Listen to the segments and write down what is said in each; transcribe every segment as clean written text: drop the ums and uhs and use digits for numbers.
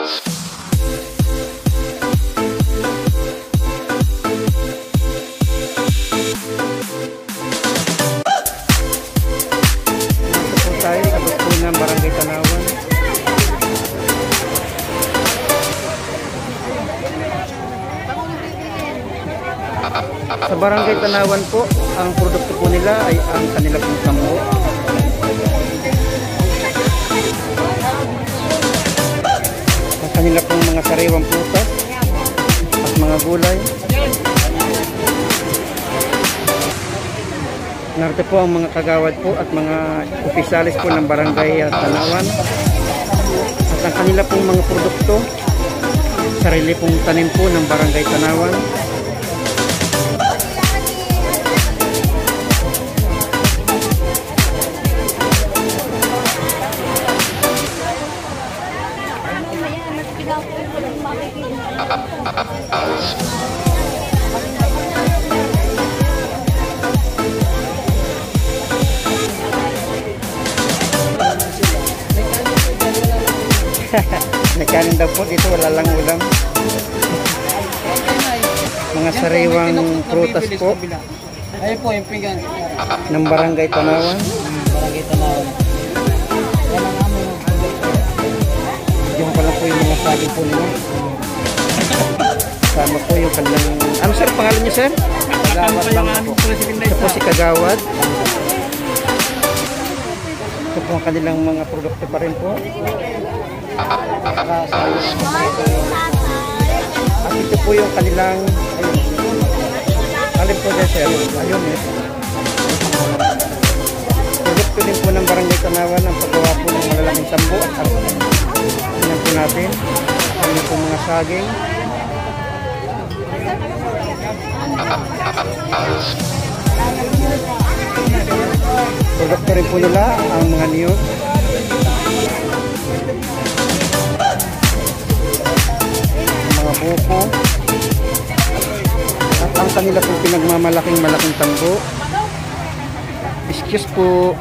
tayo sa gusto ng Barangay Tanawan. Sa Barangay Tanawan po, ang produkto po nila ay ang kanila pong tambo. Ang kanila pong mga sariwang prutas at mga gulay. Narito po ang mga kagawad po at mga opisyalis po ng Barangay Tanawan. At ang kanila pong mga produkto, sarili pong tanim po ng Barangay Tanawan. Nagkanin daw po dito, wala lang ulam. Mga sariwang prutas po. Ayun po yung pinggan ng Barangay Tanawan. Barangay Tanawan. Yan ang aming Yung pala po yung mga saging po nila. Sama po yung kanilang... Ano sir, pangalan niyo sir? Kagawad lang po. Ito po si Kagawad. Ito po ang kanilang mga produkto pa rin po. At ito po yung kanilang... Alin po dyan sir? Ayun eh. Produkto din po ng Barangay Tanawan ang paggawa po ng malalaking tambo at tingnan po natin. Kanya po mga saging. Produkto rin po nila ang mga niyog. Mga buko. At ang kanila po pinagmamalaking tambo. Excuse po.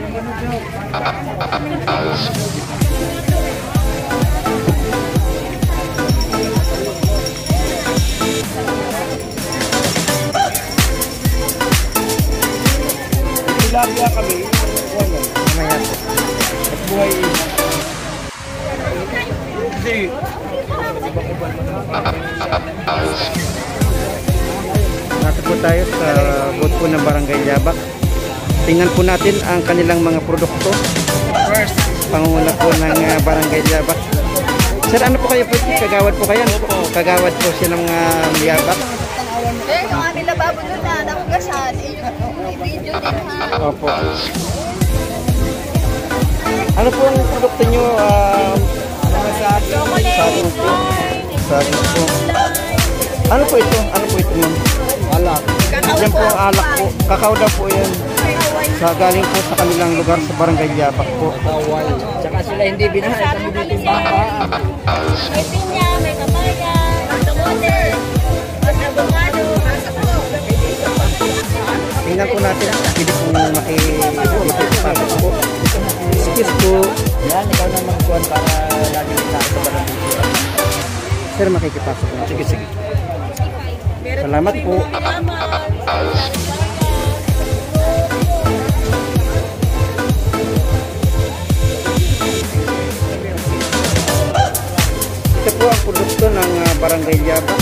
Tilapia kami. Mamaya po. At buhay kasi nasa po tayo sa booth po ng Barangay Yabak. Tingnan po natin ang kanilang mga produkto. first. Pangunguna po ng Barangay Yabak. Sir, ano po kayo po? Kagawad po kayo? Kagawad po siya ng Yabak. Eh, yung aming lababo doon na nakugasan, i-video din ha. Opo. Ano po ang produkto nyo? Saging po. Saging po. Ano po ito? Ano po ito ma'am? Alak. Yan po ang alak po. Kakao daw po yan. Sa galing po sa kanilang lugar sa Barangay Yabak po. Kawal. Tsaka sila hindi binahay kami dito yung baka. May pinya, may kabayan, may kamote, may abogado, Tingnan po natin. Pwede po makikipasok po. Excuse po. Yan, ikaw na magkuhan para lagi may tayo sa barangay. Sir, makikipasok po. Sige, sige. Salamat po. Ito po ang produkto ng Barangay Yabak.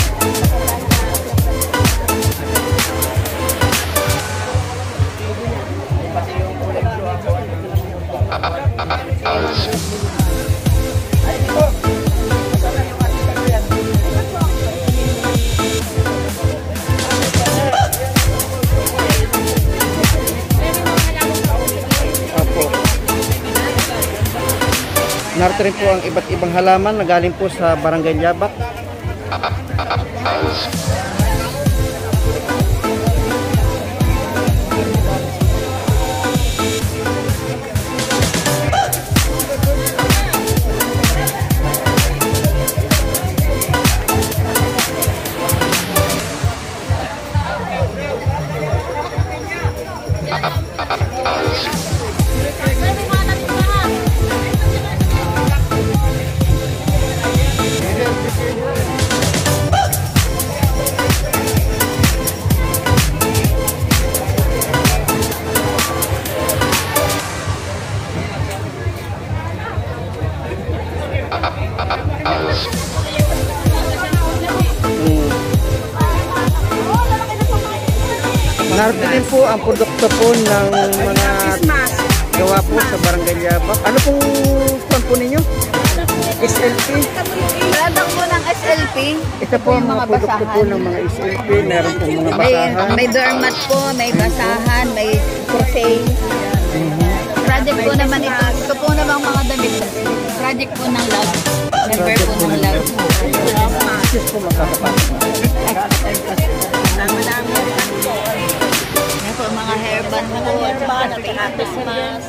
Narito rin po ang iba't ibang halaman na galing po sa Barangay Yabak. Arte din po ang produkto po ng mga gawa po sa Barangay Yabak. Ano pong kwan po ninyo? SLP? Product po ng SLP. Ito po ang mga produkto po ng mga SLP. Meron po mga basahan. May doormat po, may basahan, may crochet. Project po naman ito. Ito po naman mga damit. Project po ng love. Member po ng love. Yes po, makakapasok. Yan po mga hairband po. Christmas.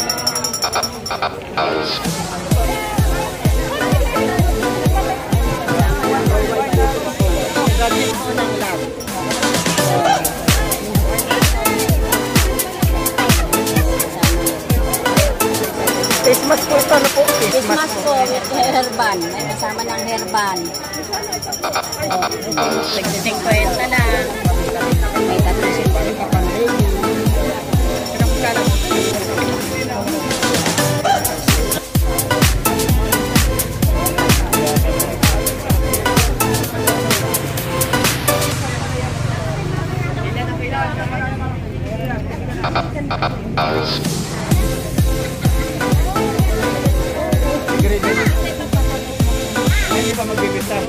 Project po ng love. Christmas po ito, ano po? Christmas po with hairband. May kasama ng hairband. Nagsiting kwenta lang. May tatlong pa pang baby. Hindi pa magbibita.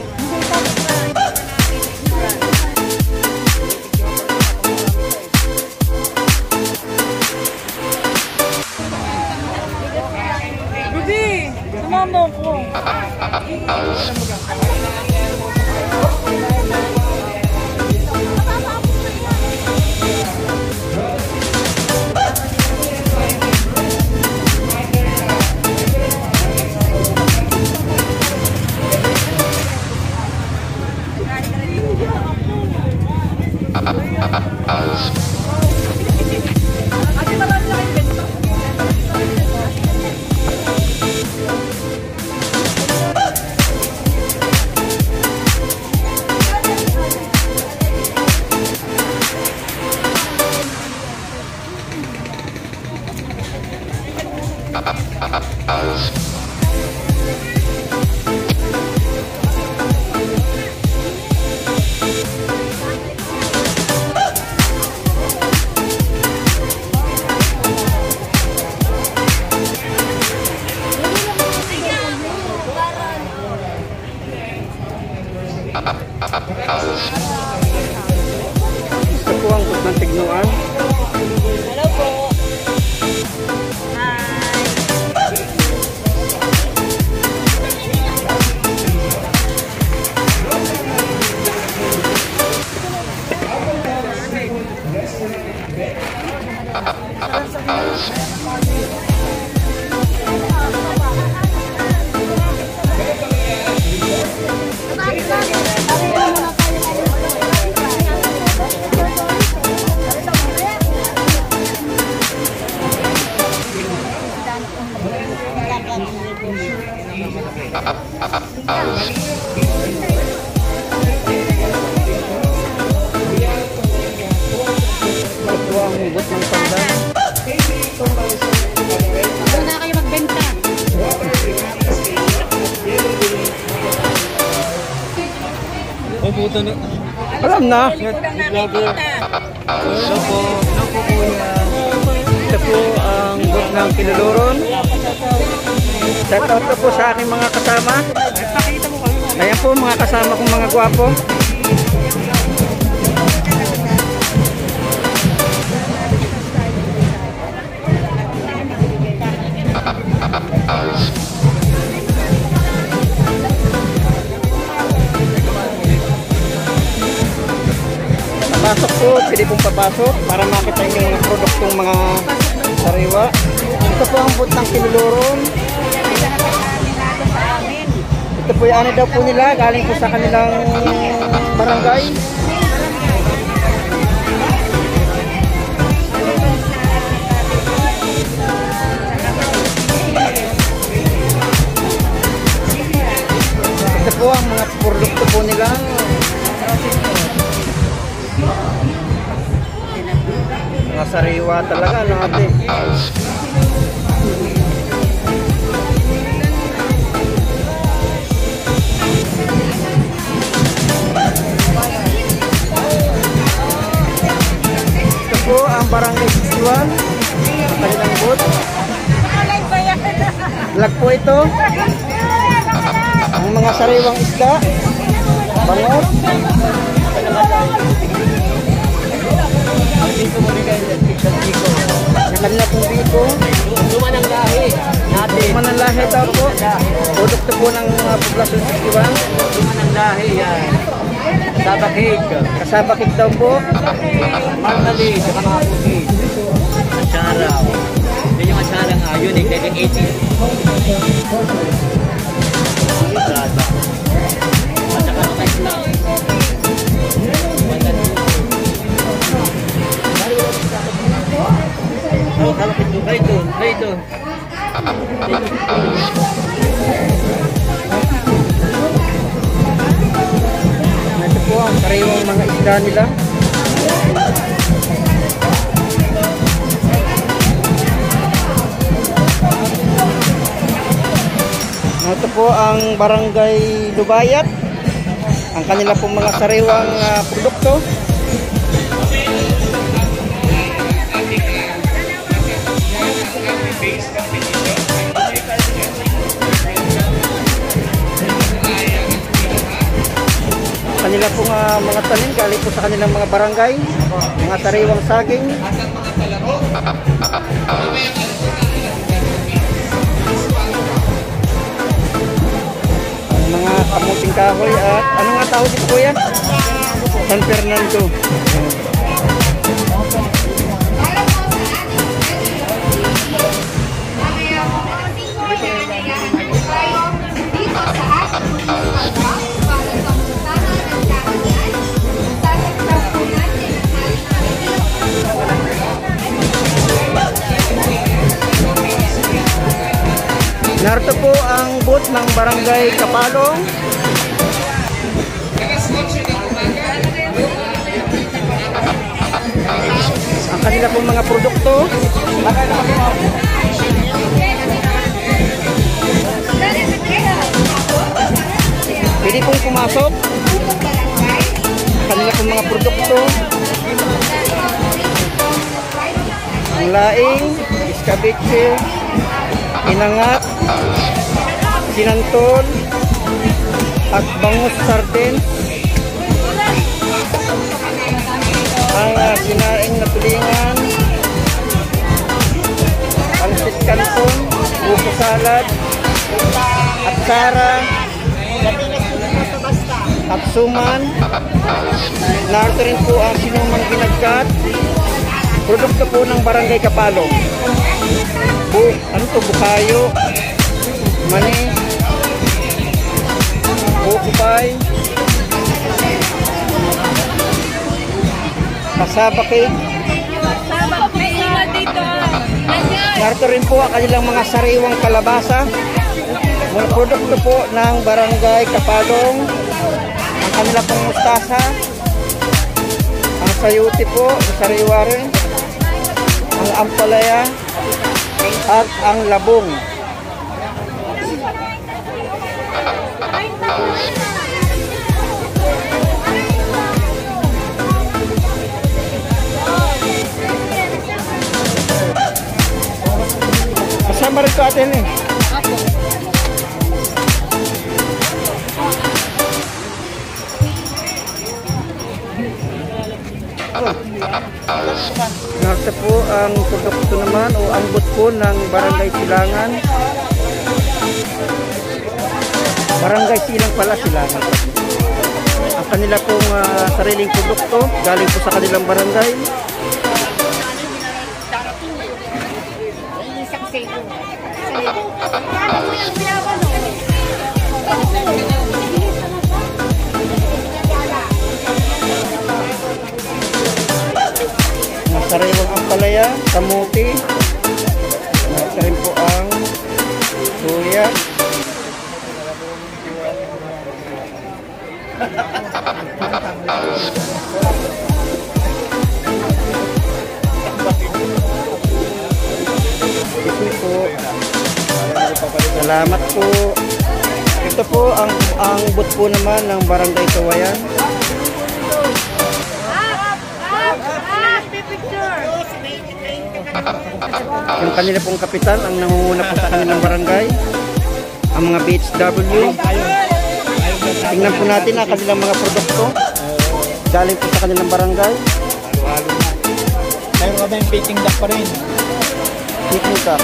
Ruby! Sumama ko. Ito po ang ng tignuan. Hello po. Hi. Ito po ang hugot ng pandan. Doon na kayo magbenta. Mabuto na. Alam na. Hello po. Hello po kuya. Ito po ang hugot ng Kinuluron. Shoutout ko po sa aking mga kasama. Ayan po mga kasama kong mga gwapo. Papasok po, pwede pong papasok para makita yung mga produktong mga sariwa. Ito po ang booth ng Kinuluron. Ito po yung ano daw po nila, galing po sa kanilang barangay. Ito po ang mga produkto po nila. Mga sariwa talaga, no ate? Barangay 61. Kanilang booth. Vlog po ito. Ang mga sariwang isda. Bangot. Yung kanila pong biko. Luman ang lahi natin. Mananlahe daw po. Produkto po ng poblasyon 61. Luman ang lahi yan. Sabakig. Kasabakit daw po. Marmali, saka mga puti. Asyara. Yun yung asyara nga. Yun eh, kaya 80. Prada. At saka mga islam. Oh, kalapit mo. Kaya ito. Kaya ito. Ito po ang sariwang mga isda nila. Ito po ang Barangay Dubayat. Ang kanila pong mga sariwang produkto. Kanila pong mga tanim galing po sa kanilang mga barangay, mga sariwang saging. Ang mga kamuting kahoy at ano nga tawag dito kuya? San Fernando. Narito po ang booth ng Barangay Kapalong. Ang kanila pong mga produkto. Pwede pong pumasok. Ang kanila pong mga produkto. Ang laing, iskabeche, inangat, sinantol, at bangus sarden. Ang sinaing na tulingan, pansit canton, buko salad, at sara, at suman. Narito rin po ang sinumang ginagkat. Produkto po ng Barangay Kapalong. Ano to? Bukayo, mani, bukupay, kasabakig. Narito rin po ang kanilang mga sariwang kalabasa. Mga produkto po ng Barangay Kapalong. Ang kanila pong mustasa, ang sayuti po, ang sariwa rin, ang ampalaya, at ang labong. Kasama rin ko atin eh. Narito po ang produkto naman o ang booth po ng Barangay Silangan. Barangay Silang pala, Silangan. Ang kanila pong sariling produkto galing po sa kanilang barangay. Sariwang ampalaya, kamuti. Narito rin po ang suya. Ito po. Salamat po. Ito po ang booth po naman ng Barangay Kawayan. Yung kanila pong kapitan ang nangunguna po sa kanilang barangay. Ang mga BHW. Tingnan po natin ang kanilang mga produkto. Galing po sa kanilang barangay. Halo-halo na. Mayroon kami yung picking duck pa rin. Picking duck.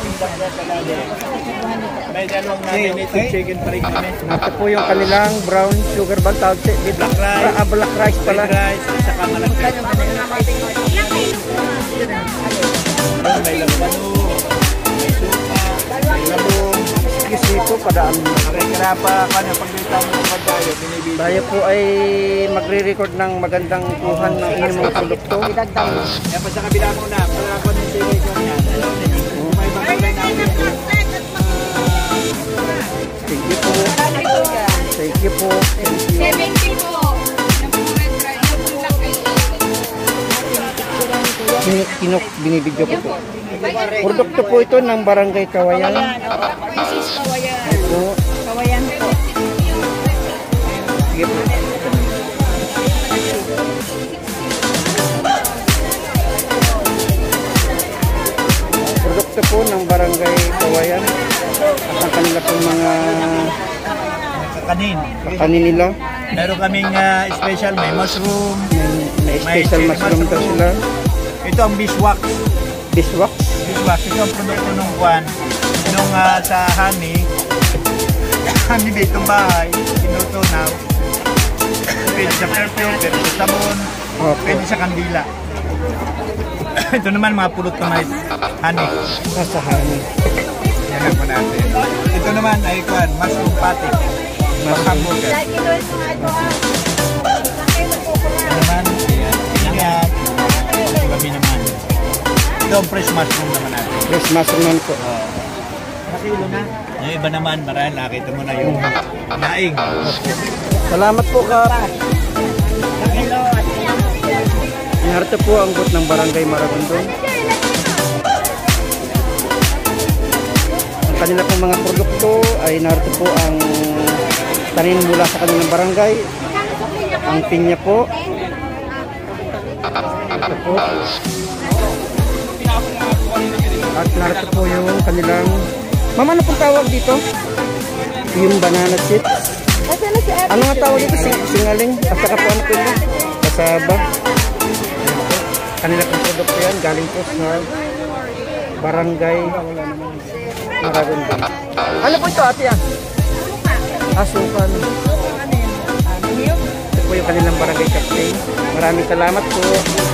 May dalawang marinated chicken pa rin kami. Ito po yung kanilang brown sugar bun. Tawag si Black rice. Black rice pala. Red rice, at saka malagkit. May lampano, may suka, may labong. Excuse me po, padaan mo. Nakikirapa ka na pagdita mo ng pagkayo, binibigyan. Tayo po ay magre-record ng magandang kuhan ng inyong mga produkto. Kaya pa sa kabila muna, para ako ng station niya. May bagay namin. Thank you po. Thank you po. 70 po. Binibidyo ko po. Produkto po ito ng Barangay Kawayan. This is Kawayan. Ito. Kawayan po. Sige po. Produkto po ng Barangay Kawayan. At ang kanila pong mga Kanin. kanin nila. Meron kaming special, may mushroom. May special chili mushroom daw sila. Ito ang beeswax. Biswax. Beeswax, ito ang produkto ng kwan. Nung sa honey ditong bahay, tinutunaw. Pwede sa perfume, pwede sa sabon, Opo. pwede sa kandila. Ito naman mga pulot na may honey. Kasahan. Yan po natin. Ito naman ay kwan, mushroom patty. Pang hamburger. Ito naman, pinangat. Kami naman. Ito ang fresh mushroom naman natin. Yes, mushroom po. Nakilo na. Yung iba naman, marahil nakita mo na yung naing. Salamat po, Kap. Narito po ang booth ng Barangay Maragondon. Ang kanila pong mga produkto ay narito po ang tanin mula sa kanilang barangay. Ang pinya po. Ito po. At narito po yung kanilang... Mama, ano pong tawag dito? Yung banana chips. Ano nga tawag dito? Singaling? At saka po ano po ito? Kasaba. Kanila pong produkto yan. Galing po sa Barangay Maragondon. Ano po ito, ate yan? Asukan. Ito po yung kanilang barangay captain. Maraming salamat po.